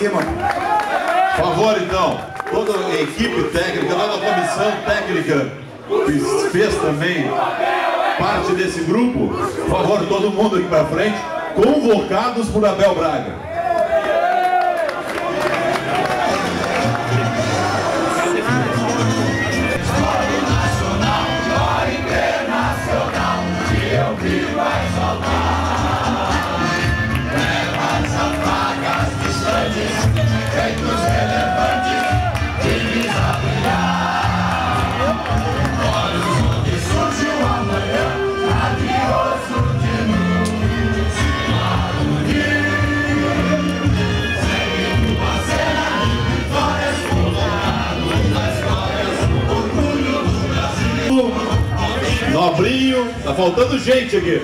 cima. Por favor, então, toda a equipe técnica, toda a comissão técnica que fez também parte desse grupo, por favor, todo mundo aqui para frente, convocados por Abel Braga. Nobrinho, tá faltando gente aqui.